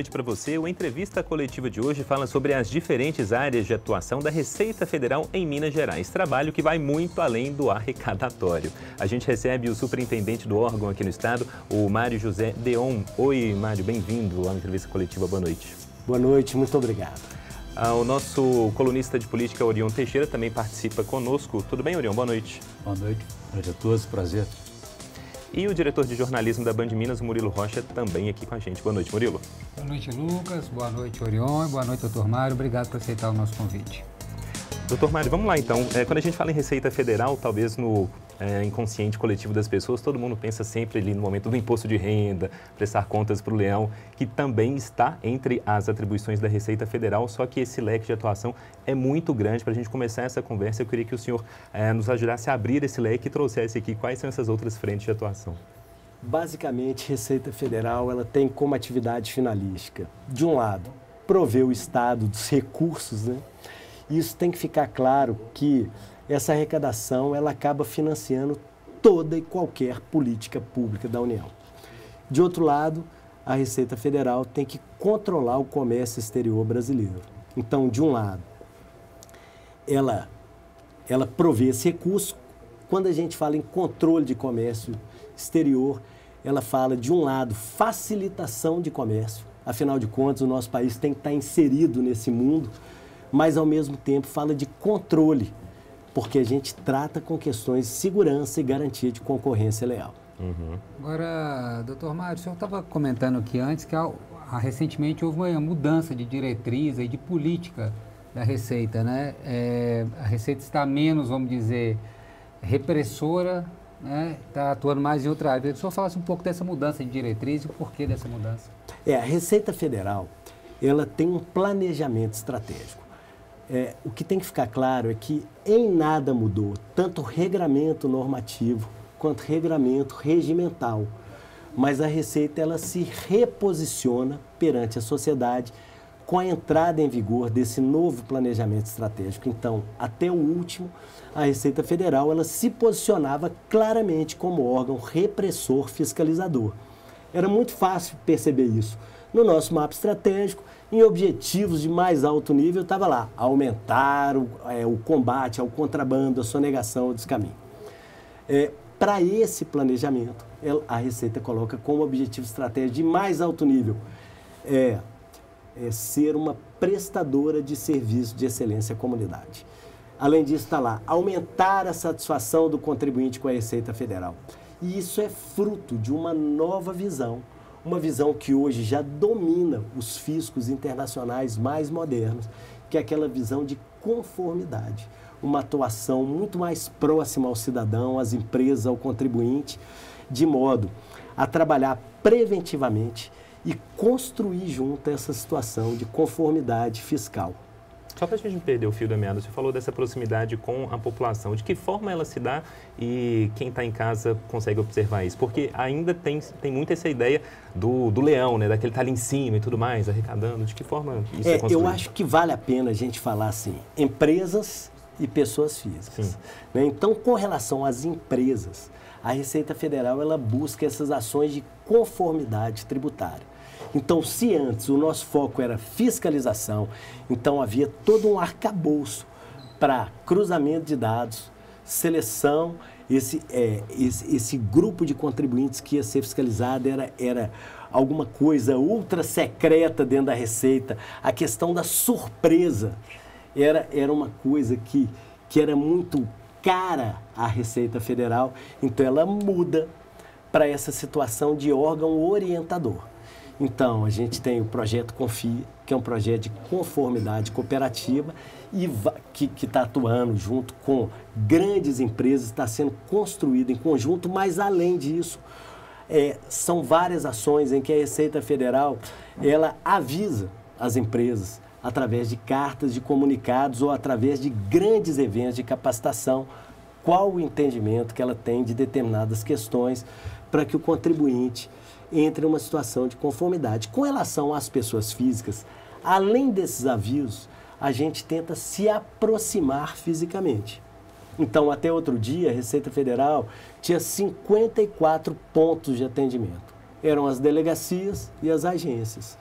noite para você. O Entrevista Coletiva de hoje fala sobre as diferentes áreas de atuação da Receita Federal em Minas Gerais. Trabalho que vai muito além do arrecadatório. A gente recebe o superintendente do órgão aqui no estado, o Mário José Deon. Oi, Mário, bem-vindo à Entrevista Coletiva. Boa noite. Boa noite, muito obrigado. O nosso colunista de política, Orion Teixeira, também participa conosco. Tudo bem, Orion? Boa noite. Boa noite. Boa noite a todos. Prazer. E o diretor de jornalismo da Band Minas, Murilo Rocha, também aqui com a gente. Boa noite, Murilo. Boa noite, Lucas. Boa noite, Orion. Boa noite, doutor Mário. Obrigado por aceitar o nosso convite. Doutor Mário, vamos lá então. Quando a gente fala em Receita Federal, talvez no inconsciente coletivo das pessoas, todo mundo pensa sempre ali no momento do imposto de renda, prestar contas para o leão, que também está entre as atribuições da Receita Federal, só que esse leque de atuação é muito grande. Para a gente começar essa conversa, eu queria que o senhor nos ajudasse a abrir esse leque e trouxesse aqui quais são essas outras frentes de atuação. Basicamente, Receita Federal ela tem como atividade finalística, de um lado, prover o Estado dos recursos, né? Isso tem que ficar claro que essa arrecadação ela acaba financiando toda e qualquer política pública da União. De outro lado, a Receita Federal tem que controlar o comércio exterior brasileiro. Então, de um lado, ela provê esse recurso. Quando a gente fala em controle de comércio exterior, ela fala, de um lado, facilitação de comércio. Afinal de contas, o nosso país tem que estar inserido nesse mundo, mas, ao mesmo tempo, fala de controle, porque a gente trata com questões de segurança e garantia de concorrência leal. Uhum. Agora, doutor Mário, o senhor estava comentando aqui antes que recentemente houve uma mudança de diretriz e de política da Receita, né? A Receita está menos, vamos dizer, repressora, né? Está atuando mais em outra área. Queria que o senhor falasse um pouco dessa mudança de diretriz e o porquê dessa mudança. A Receita Federal, ela tem um planejamento estratégico. O que tem que ficar claro é que em nada mudou, tanto o regramento normativo quanto o regramento regimental. Mas a Receita ela se reposiciona perante a sociedade com a entrada em vigor desse novo planejamento estratégico. Então, até o último, a Receita Federal ela se posicionava claramente como órgão repressor fiscalizador. Era muito fácil perceber isso. No nosso mapa estratégico, em objetivos de mais alto nível, estava lá, aumentar o combate ao contrabando, a sonegação, ao descaminho. Para esse planejamento, a Receita coloca como objetivo estratégico de mais alto nível ser uma prestadora de serviço de excelência à comunidade. Além disso, está lá, aumentar a satisfação do contribuinte com a Receita Federal. E isso é fruto de uma nova visão, uma visão que hoje já domina os fiscos internacionais mais modernos, que é aquela visão de conformidade, uma atuação muito mais próxima ao cidadão, às empresas, ao contribuinte, de modo a trabalhar preventivamente e construir junto essa situação de conformidade fiscal. Só para a gente não perder o fio da meada, você falou dessa proximidade com a população. De que forma ela se dá e quem está em casa consegue observar isso? Porque ainda tem muito essa ideia do leão, né? Daquele que está ali em cima e tudo mais, arrecadando. De que forma isso é construído? Eu acho que vale a pena a gente falar assim, empresas e pessoas físicas. Né? Então, com relação às empresas, a Receita Federal ela busca essas ações de conformidade tributária. Então, se antes o nosso foco era fiscalização, então havia todo um arcabouço para cruzamento de dados, seleção, esse grupo de contribuintes que ia ser fiscalizado era alguma coisa ultra secreta dentro da Receita. A questão da surpresa era uma coisa que era muito cara à Receita Federal, então ela muda para essa situação de órgão orientador. Então, a gente tem o projeto Confia, que é um projeto de conformidade cooperativa e que está atuando junto com grandes empresas, está sendo construído em conjunto, mas além disso, são várias ações em que a Receita Federal ela avisa as empresas através de cartas de comunicados ou através de grandes eventos de capacitação qual o entendimento que ela tem de determinadas questões para que o contribuinte entre em uma situação de conformidade. Com relação às pessoas físicas, além desses avisos, a gente tenta se aproximar fisicamente. Então, até outro dia, a Receita Federal tinha 54 pontos de atendimento. Eram as delegacias e as agências.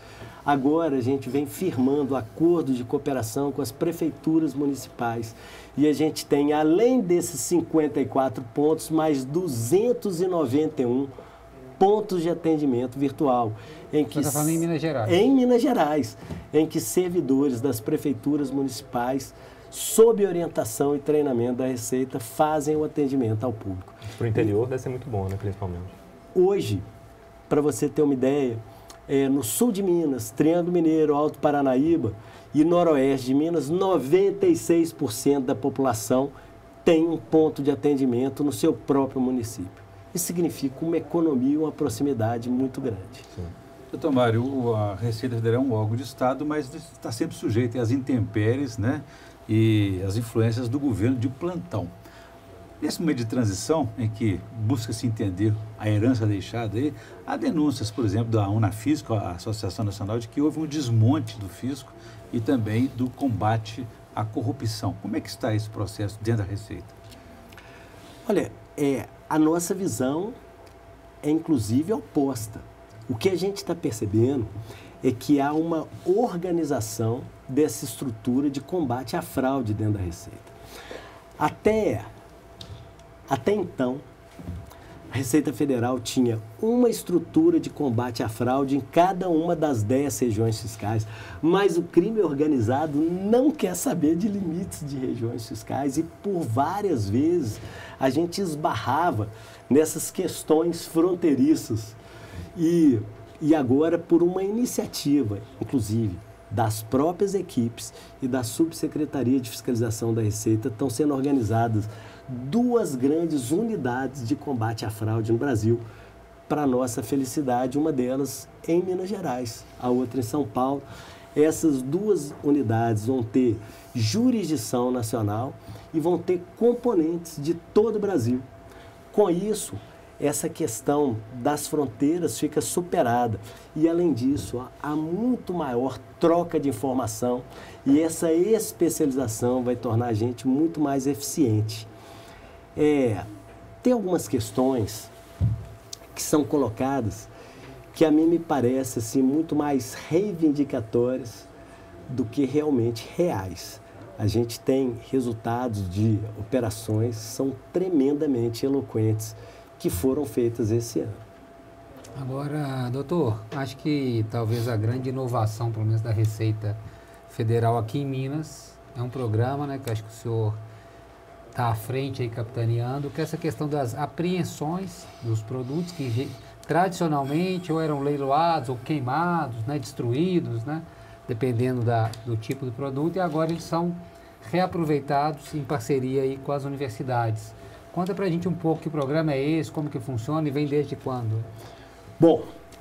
Agora a gente vem firmando acordos de cooperação com as prefeituras municipais e a gente tem, além desses 54 pontos, mais 291 pontos de atendimento virtual. Você está falando em Minas Gerais? Em Minas Gerais, em que servidores das prefeituras municipais, sob orientação e treinamento da Receita, fazem o atendimento ao público. Para o interior deve ser muito bom, né, principalmente. Hoje, para você ter uma ideia, no sul de Minas, Triângulo Mineiro, Alto Paranaíba e noroeste de Minas, 96% da população tem um ponto de atendimento no seu próprio município. Isso significa uma economia e uma proximidade muito grande. Sim. Doutor Mário, a Receita Federal é um órgão de Estado, mas está sempre sujeito às intempéries, né, e às influências do governo de plantão. Nesse momento de transição, em que busca-se entender a herança deixada aí, há denúncias, por exemplo, da Unafisco, a Associação Nacional, de que houve um desmonte do fisco e também do combate à corrupção. Como é que está esse processo dentro da Receita? Olha, a nossa visão é inclusive oposta. O que a gente está percebendo é que há uma organização dessa estrutura de combate à fraude dentro da Receita. Até então, a Receita Federal tinha uma estrutura de combate à fraude em cada uma das 10 regiões fiscais, mas o crime organizado não quer saber de limites de regiões fiscais e por várias vezes a gente esbarrava nessas questões fronteiriças e agora por uma iniciativa, inclusive, das próprias equipes e da Subsecretaria de Fiscalização da Receita estão sendo organizadas 2 grandes unidades de combate à fraude no Brasil, para nossa felicidade, uma delas em Minas Gerais, a outra em São Paulo. Essas 2 unidades vão ter jurisdição nacional e vão ter componentes de todo o Brasil. Com isso, essa questão das fronteiras fica superada e, além disso, há muito maior troca de informação e essa especialização vai tornar a gente muito mais eficiente. Tem algumas questões que são colocadas que a mim me parece assim, muito mais reivindicatórias do que realmente reais. A gente tem resultados de operações que são tremendamente eloquentes que foram feitas esse ano. Agora, doutor, acho que talvez a grande inovação, pelo menos da Receita Federal aqui em Minas, é um programa, né, que acho que o senhor está à frente aí capitaneando, que é essa questão das apreensões dos produtos que tradicionalmente ou eram leiloados ou queimados, né, destruídos, né, dependendo do tipo de produto, e agora eles são reaproveitados em parceria aí com as universidades. Conta pra gente um pouco que programa é esse, como que funciona e vem desde quando? Bom,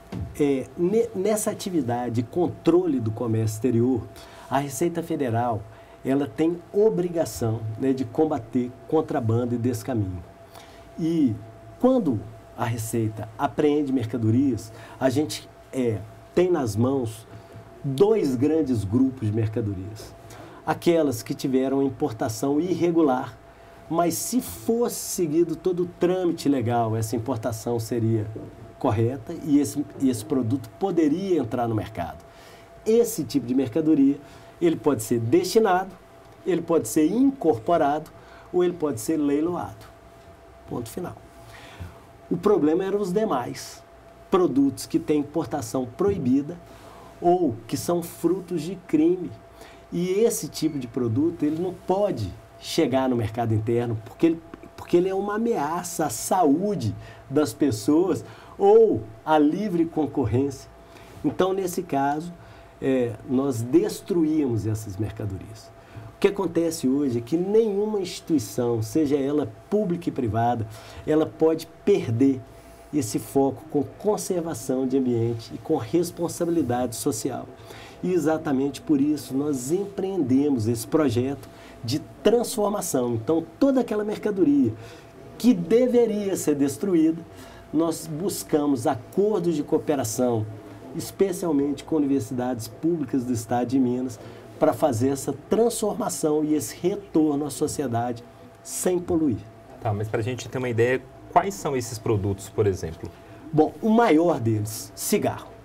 nessa atividade de controle do comércio exterior, a Receita Federal ela tem obrigação, né, de combater contrabando e descaminho. E quando a Receita apreende mercadorias, a gente tem nas mãos 2 grandes grupos de mercadorias. Aquelas que tiveram importação irregular, mas se fosse seguido todo o trâmite legal, essa importação seria correta e esse produto poderia entrar no mercado. Esse tipo de mercadoria, ele pode ser destinado, ele pode ser incorporado ou ele pode ser leiloado. Ponto final. O problema eram os demais produtos que têm importação proibida ou que são frutos de crime. E esse tipo de produto, ele não pode chegar no mercado interno porque ele é uma ameaça à saúde das pessoas ou à livre concorrência. Então, nesse caso, nós destruímos essas mercadorias. O que acontece hoje é que nenhuma instituição, seja ela pública e privada, ela pode perder esse foco com conservação de ambiente e com responsabilidade social. E exatamente por isso nós empreendemos esse projeto de transformação. Então, toda aquela mercadoria que deveria ser destruída, nós buscamos acordos de cooperação, especialmente com universidades públicas do estado de Minas, para fazer essa transformação e esse retorno à sociedade sem poluir. Tá, mas para a gente ter uma ideia, quais são esses produtos, por exemplo? Bom, o maior deles, cigarro.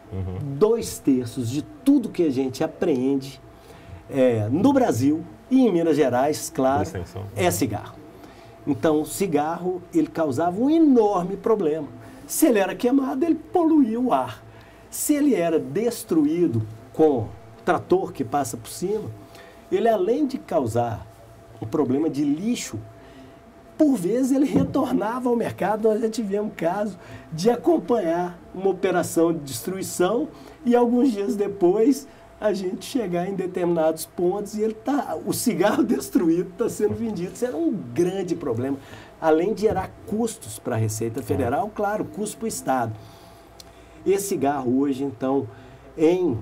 2/3 de tudo que a gente apreende no Brasil e em Minas Gerais, claro, é cigarro. Então, o cigarro, ele causava um enorme problema. Se ele era queimado, ele poluía o ar. Se ele era destruído com trator que passa por cima, ele, além de causar um problema de lixo, por vezes ele retornava ao mercado. Nós já tivemos caso de acompanhar uma operação de destruição e alguns dias depois a gente chegar em determinados pontos e o cigarro destruído está sendo vendido. Isso era um grande problema, além de gerar custos para a Receita Federal, claro, custo para o Estado. Esse cigarro hoje, então, em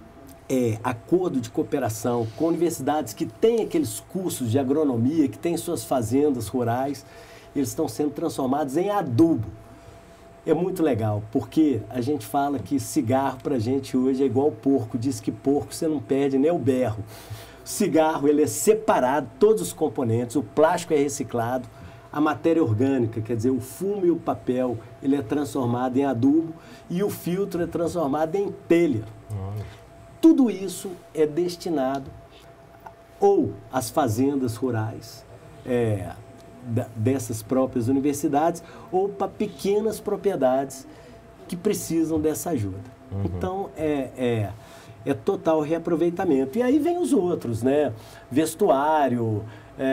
acordo de cooperação com universidades que têm aqueles cursos de agronomia, que têm suas fazendas rurais, eles estão sendo transformados em adubo. É muito legal, porque a gente fala que cigarro para a gente hoje é igual porco. Diz que porco você não perde nem o berro. O cigarro, ele é separado, todos os componentes, o plástico é reciclado, a matéria orgânica, quer dizer, o fumo e o papel, ele é transformado em adubo e o filtro é transformado em telha. Tudo isso é destinado ou às fazendas rurais, dessas próprias universidades, ou para pequenas propriedades que precisam dessa ajuda. Então, é total reaproveitamento. E aí vem os outros, né? Vestuário,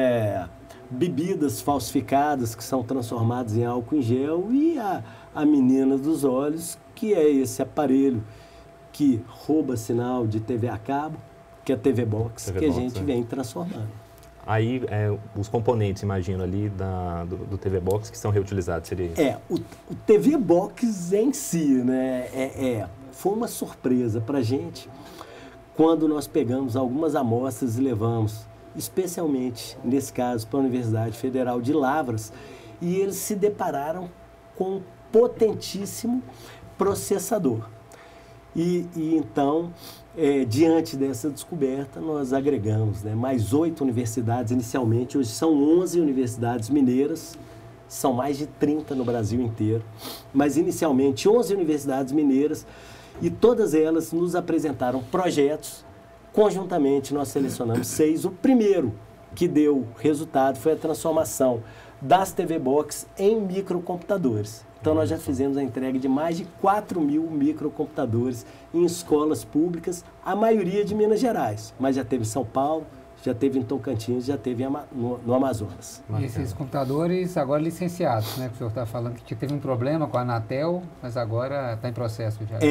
bebidas falsificadas que são transformadas em álcool em gel e a menina dos olhos, que é esse aparelho que rouba sinal de TV a cabo, que é a TV Box, que a gente vem transformando. Aí, os componentes, imagino, ali do TV Box que são reutilizados, seria isso? O TV Box em si, né, foi uma surpresa para a gente quando nós pegamos algumas amostras e levamos, especialmente, nesse caso, para a Universidade Federal de Lavras, e eles se depararam com um potentíssimo processador. E então, diante dessa descoberta, nós agregamos, né, mais 8 universidades inicialmente. Hoje são 11 universidades mineiras, são mais de 30 no Brasil inteiro, mas inicialmente 11 universidades mineiras, e todas elas nos apresentaram projetos. Conjuntamente nós selecionamos 6. O primeiro que deu resultado foi a transformação das TV Box em microcomputadores. Então, nós já fizemos a entrega de mais de 4.000 microcomputadores em escolas públicas, a maioria de Minas Gerais, mas já teve em São Paulo, já teve em Tocantins, já teve no Amazonas. E esses computadores agora licenciados, né? Que o senhor está falando que teve um problema com a Anatel, mas agora está em processo já.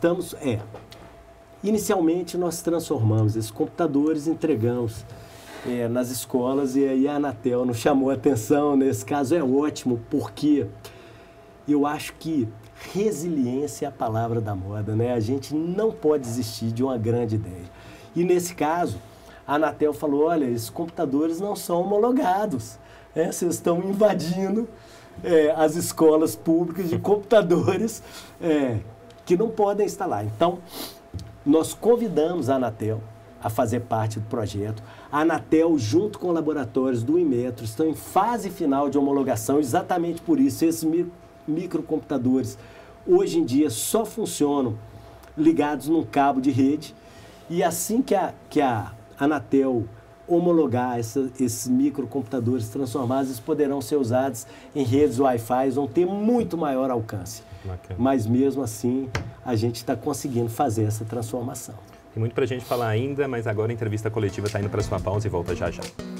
Inicialmente, nós transformamos esses computadores, entregamos nas escolas, e aí a Anatel nos chamou a atenção. Nesse caso é ótimo, porque eu acho que resiliência é a palavra da moda, né? A gente não pode desistir de uma grande ideia. E nesse caso, a Anatel falou: olha, esses computadores não são homologados, vocês estão invadindo as escolas públicas de computadores que não podem instalar. Então, nós convidamos a Anatel a fazer parte do projeto. A Anatel, junto com laboratórios do Inmetro, estão em fase final de homologação. Exatamente por isso, esses microcomputadores hoje em dia só funcionam ligados num cabo de rede, e assim que a Anatel homologar esses microcomputadores transformados, eles poderão ser usados em redes Wi-Fi, vão ter muito maior alcance. Bacana. Mas mesmo assim, a gente está conseguindo fazer essa transformação. Tem muito para a gente falar ainda, mas agora a entrevista coletiva está indo para sua pausa e volta já já.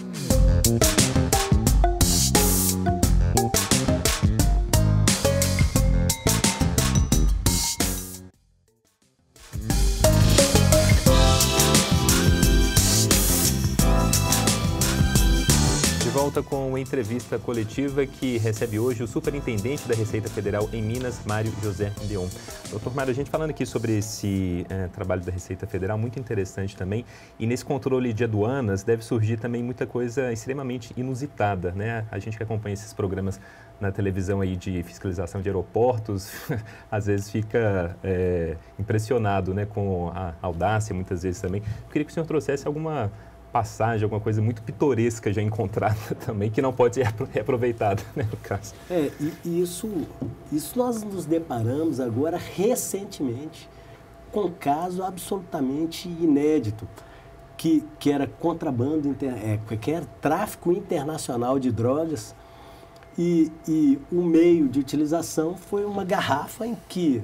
Volta com a entrevista coletiva que recebe hoje o superintendente da Receita Federal em Minas, Mário José Leon. Doutor Mário, a gente falando aqui sobre esse trabalho da Receita Federal, muito interessante também, e nesse controle de aduanas deve surgir também muita coisa extremamente inusitada, né? A gente que acompanha esses programas na televisão aí de fiscalização de aeroportos, às vezes fica impressionado, né, com a audácia, muitas vezes também. Eu queria que o senhor trouxesse alguma passagem, alguma coisa muito pitoresca já encontrada também, que não pode ser reaproveitada, né, no caso. Isso nós nos deparamos agora recentemente com um caso absolutamente inédito, que era contrabando, que era tráfico internacional de drogas, e o meio de utilização foi uma garrafa em que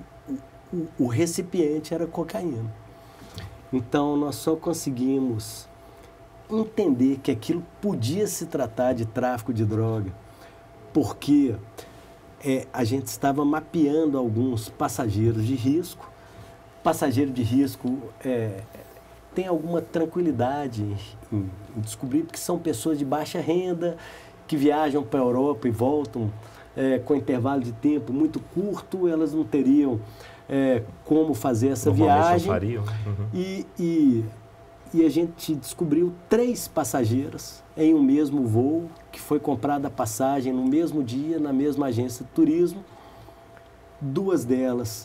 o recipiente era cocaína. Então, nós só conseguimos entender que aquilo podia se tratar de tráfico de droga, porque a gente estava mapeando alguns passageiros de risco. Passageiro de risco tem alguma tranquilidade em descobrir, porque são pessoas de baixa renda, que viajam para a Europa e voltam com intervalo de tempo muito curto, elas não teriam como fazer essa viagem. Não fariam. Uhum. E a gente descobriu 3 passageiras em um mesmo voo, que foi comprada a passagem no mesmo dia, na mesma agência de turismo. 2 delas,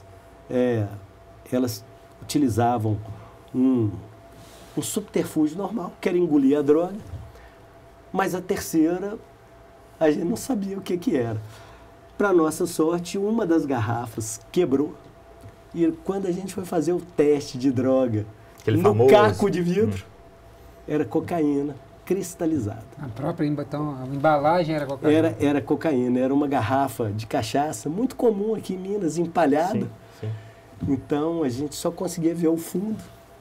elas utilizavam um subterfúgio normal, que era engolir a droga, mas a terceira, a gente não sabia o que era. Para nossa sorte, uma das garrafas quebrou, e quando a gente foi fazer o teste de droga, aquele no famoso caco de vidro, era cocaína cristalizada. A própria então, a embalagem era cocaína? Era cocaína, era uma garrafa de cachaça, muito comum aqui em Minas, empalhada. Sim, sim. Então, a gente só conseguia ver o fundo.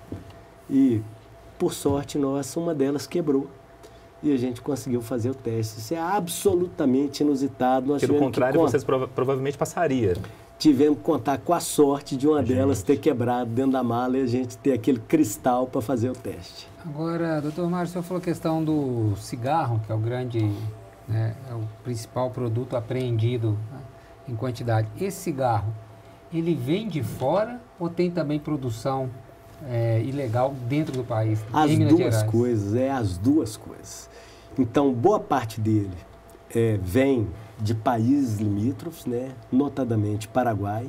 E, por sorte nossa, uma delas quebrou. E a gente conseguiu fazer o teste. Isso é absolutamente inusitado. Porque, do contrário, vocês provavelmente passaria. Tivemos que contar com a sorte de uma delas ter quebrado dentro da mala e a gente ter aquele cristal para fazer o teste. Agora, doutor Mário, o senhor falou a questão do cigarro, que é o grande, é o principal produto apreendido, né, em quantidade. Esse cigarro, ele vem de fora ou tem também produção ilegal dentro do país, em Minas Gerais? As duas coisas. Então, boa parte dele vem de países limítrofes, né? Notadamente Paraguai.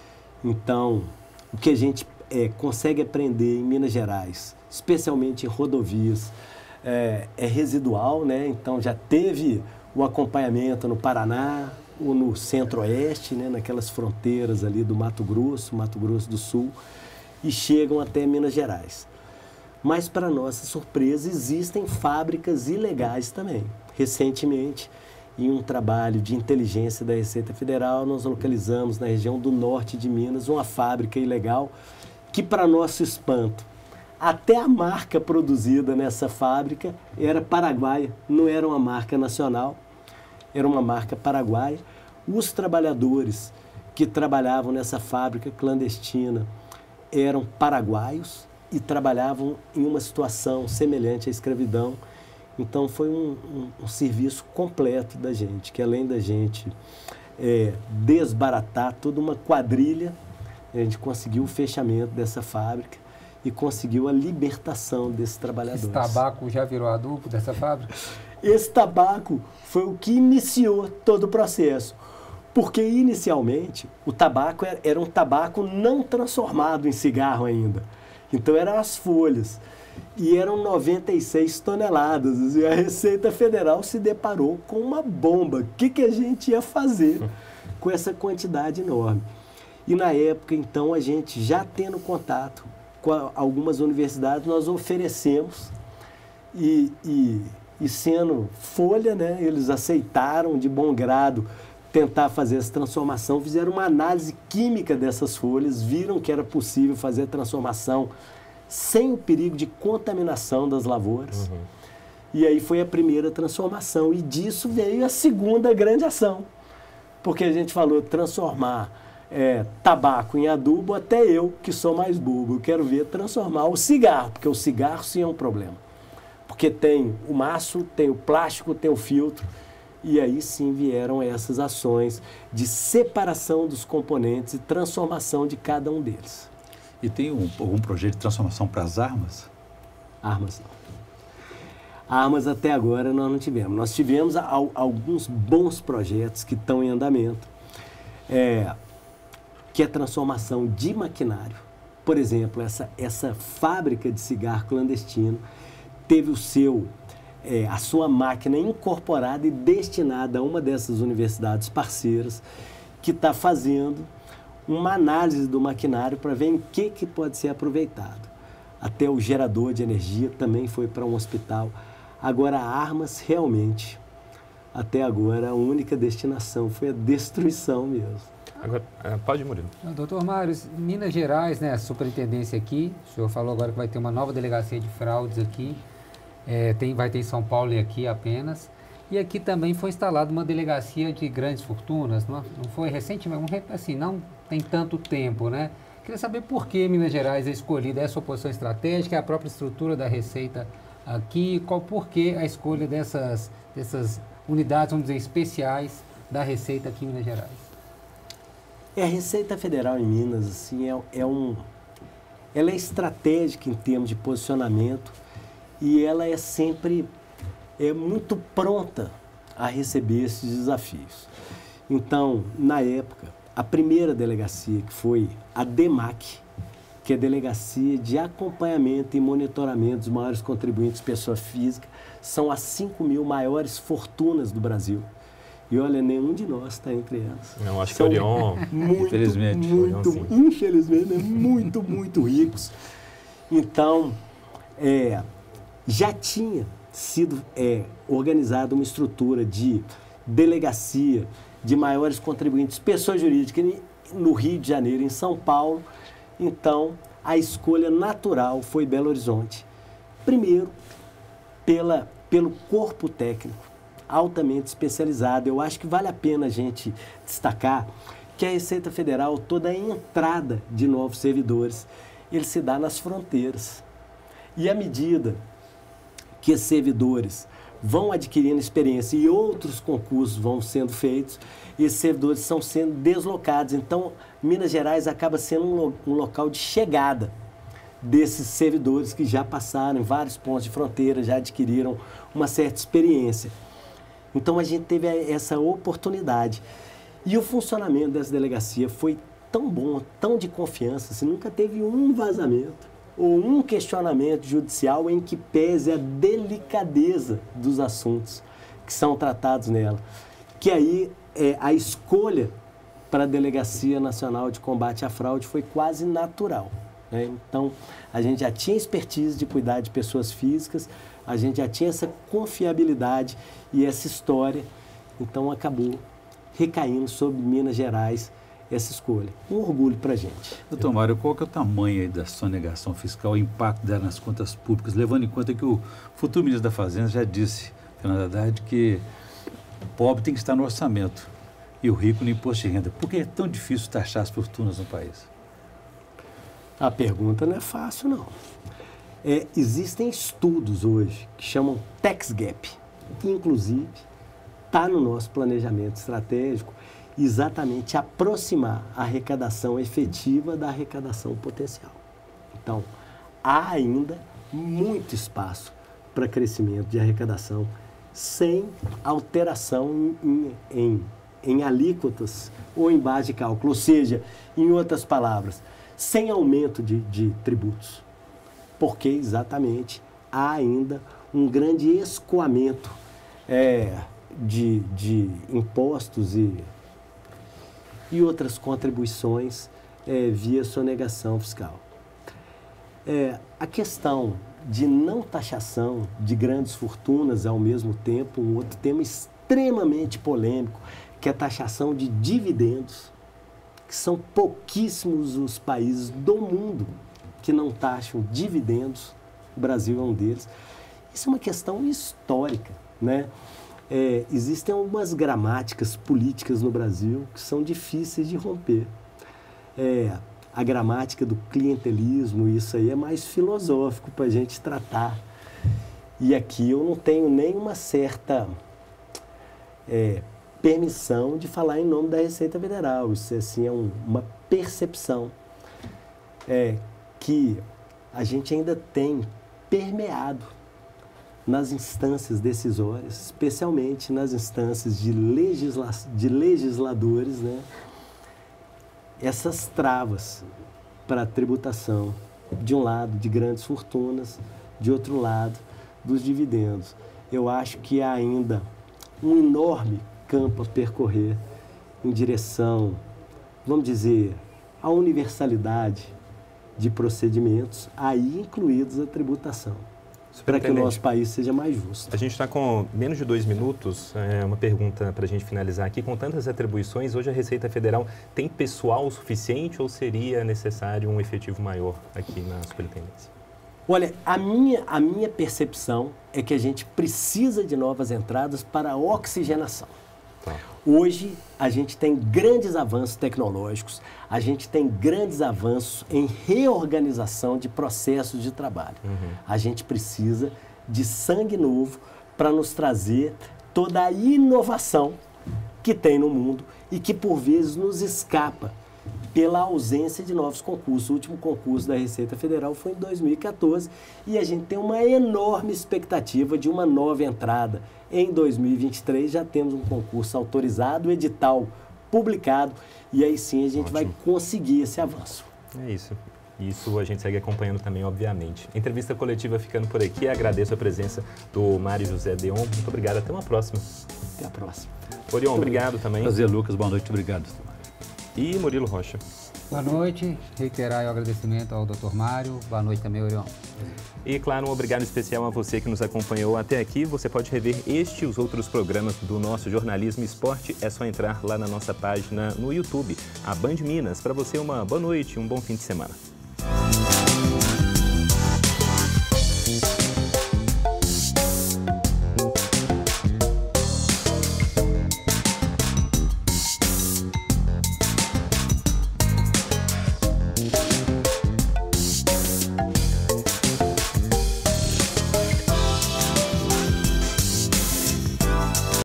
Então, o que a gente consegue aprender em Minas Gerais, especialmente em rodovias, é residual, né? Então, já teve o acompanhamento no Paraná ou no Centro-Oeste, né? Naquelas fronteiras ali do Mato Grosso do Sul, e chegam até Minas Gerais. Mas, para nossa surpresa, existem fábricas ilegais também. Recentemente, em um trabalho de inteligência da Receita Federal, nós localizamos na região do norte de Minas uma fábrica ilegal que, para nosso espanto, até a marca produzida nessa fábrica era paraguaia, não era uma marca nacional, era uma marca paraguaia. Os trabalhadores que trabalhavam nessa fábrica clandestina eram paraguaios e trabalhavam em uma situação semelhante à escravidão. Então, foi um serviço completo da gente, que além da gente desbaratar toda uma quadrilha, a gente conseguiu o fechamento dessa fábrica e conseguiu a libertação desses trabalhadores. Esse tabaco já virou adubo dessa fábrica? Esse tabaco foi o que iniciou todo o processo, porque inicialmente o tabaco era um tabaco não transformado em cigarro ainda. Então, eram as folhas. E eram 96 toneladas. E a Receita Federal se deparou com uma bomba. O que a gente ia fazer com essa quantidade enorme? E na época, então, a gente já tendo contato com algumas universidades, nós oferecemos e sendo folha, né, eles aceitaram de bom grado tentar fazer essa transformação, fizeram uma análise química dessas folhas, viram que era possível fazer a transformação sem o perigo de contaminação das lavouras. Uhum. E aí foi a primeira transformação. E disso veio a segunda grande ação. Porque a gente falou transformar tabaco em adubo, até eu, que sou mais bobo, eu quero ver transformar o cigarro, porque o cigarro sim é um problema. Porque tem o maço, tem o plástico, tem o filtro. E aí sim vieram essas ações de separação dos componentes e transformação de cada um deles. E tem algum projeto de transformação para as armas? Armas não. Armas até agora nós não tivemos. Nós tivemos alguns bons projetos que estão em andamento, que é a transformação de maquinário. Por exemplo, essa fábrica de cigarro clandestino teve a sua máquina incorporada e destinada a uma dessas universidades parceiras que está fazendo uma análise do maquinário para ver em que pode ser aproveitado. Até o gerador de energia também foi para um hospital. Agora, armas, realmente, até agora, a única destinação foi a destruição mesmo. Agora, pode, Murilo. Doutor Mário, Minas Gerais, né, a superintendência aqui, o senhor falou agora que vai ter uma nova delegacia de fraudes aqui, vai ter em São Paulo e aqui apenas, e aqui também foi instalada uma delegacia de grandes fortunas, não foi recentemente, assim, não tem tanto tempo, né? Queria saber por que Minas Gerais é escolhida essa posição estratégica, a própria estrutura da Receita aqui, por que a escolha dessas unidades, vamos dizer, especiais da Receita aqui em Minas Gerais? A Receita Federal em Minas, assim, ela é estratégica em termos de posicionamento e ela é sempre muito pronta a receber esses desafios. Então, na época, a primeira delegacia, que foi a DEMAC, que é a Delegacia de Acompanhamento e Monitoramento dos Maiores Contribuintes Pessoa Física, são as 5.000 maiores fortunas do Brasil. E olha, nenhum de nós está entre elas. Não, acho que o Orion, infelizmente. Infelizmente, muito ricos. Então, já tinha sido organizada uma estrutura de delegacia de maiores contribuintes, pessoa jurídica, no Rio de Janeiro, em São Paulo. Então, a escolha natural foi Belo Horizonte. Primeiro, pelo corpo técnico, altamente especializado. Eu acho que vale a pena a gente destacar que a Receita Federal, toda a entrada de novos servidores, ele se dá nas fronteiras. E à medida que esses servidores vão adquirindo experiência e outros concursos vão sendo feitos, esses servidores estão sendo deslocados. Então, Minas Gerais acaba sendo um local de chegada desses servidores que já passaram em vários pontos de fronteira, já adquiriram uma certa experiência. Então, a gente teve essa oportunidade. E o funcionamento dessa delegacia foi tão bom, tão de confiança, assim, nunca teve um vazamento ou um questionamento judicial em que pese a delicadeza dos assuntos que são tratados nela. Que aí a escolha para a Delegacia Nacional de Combate à Fraude foi quase natural, né? Então, a gente já tinha expertise de cuidar de pessoas físicas, a gente já tinha essa confiabilidade e essa história, então acabou recaindo sobre Minas Gerais essa escolha. Um orgulho para a gente. Doutor Mário, qual que é o tamanho aí da sonegação fiscal, o impacto dela nas contas públicas, levando em conta que o futuro ministro da Fazenda já disse, Fernando Haddad, que o pobre tem que estar no orçamento e o rico no imposto de renda. Por que é tão difícil taxar as fortunas no país? A pergunta não é fácil, não. Existem estudos hoje que chamam tax gap, que inclusive está no nosso planejamento estratégico, exatamente aproximar a arrecadação efetiva da arrecadação potencial. Então, há ainda muito espaço para crescimento de arrecadação sem alteração em alíquotas ou em base de cálculo, ou seja, em outras palavras, sem aumento de tributos, porque exatamente há ainda um grande escoamento de impostos e outras contribuições via sonegação fiscal. A questão de não taxação de grandes fortunas ao mesmo tempo, um outro tema extremamente polêmico, que é a taxação de dividendos, que são pouquíssimos os países do mundo que não taxam dividendos, o Brasil é um deles. Isso é uma questão histórica, né? Existem algumas gramáticas políticas no Brasil que são difíceis de romper. A gramática do clientelismo, isso aí é mais filosófico para a gente tratar. E aqui eu não tenho nenhuma certa permissão de falar em nome da Receita Federal. Isso assim, é uma percepção que a gente ainda tem permeado nas instâncias decisórias, especialmente nas instâncias de legisladores, né? Essas travas para a tributação, de um lado, de grandes fortunas, de outro lado, dos dividendos. Eu acho que há ainda um enorme campo a percorrer em direção, vamos dizer, a universalidade de procedimentos, aí incluídos a tributação, para que o nosso país seja mais justo. A gente está com menos de 2 minutos, uma pergunta para a gente finalizar aqui. Com tantas atribuições, hoje a Receita Federal tem pessoal suficiente ou seria necessário um efetivo maior aqui na superintendência? Olha, a minha percepção é que a gente precisa de novas entradas para a oxigenação. Tá. Hoje, a gente tem grandes avanços tecnológicos, a gente tem grandes avanços em reorganização de processos de trabalho. A gente precisa de sangue novo para nos trazer toda a inovação que tem no mundo e que, por vezes, nos escapa pela ausência de novos concursos. O último concurso da Receita Federal foi em 2014 e a gente tem uma enorme expectativa de uma nova entrada. Em 2023 já temos um concurso autorizado, edital publicado e aí sim a gente vai conseguir esse avanço. É isso. Isso a gente segue acompanhando também, obviamente. Entrevista coletiva ficando por aqui. Agradeço a presença do Mário José Deon. Muito obrigado. Até uma próxima. Até a próxima. Orion, obrigado também. Prazer, Lucas. Boa noite. Obrigado. E Murilo Rocha. Boa noite. Reiterar o agradecimento ao Dr. Mário. Boa noite também, Orion. E, claro, um obrigado especial a você que nos acompanhou até aqui. Você pode rever este e os outros programas do nosso Jornalismo Esporte. É só entrar lá na nossa página no YouTube, a Band Minas. Para você, uma boa noite e um bom fim de semana.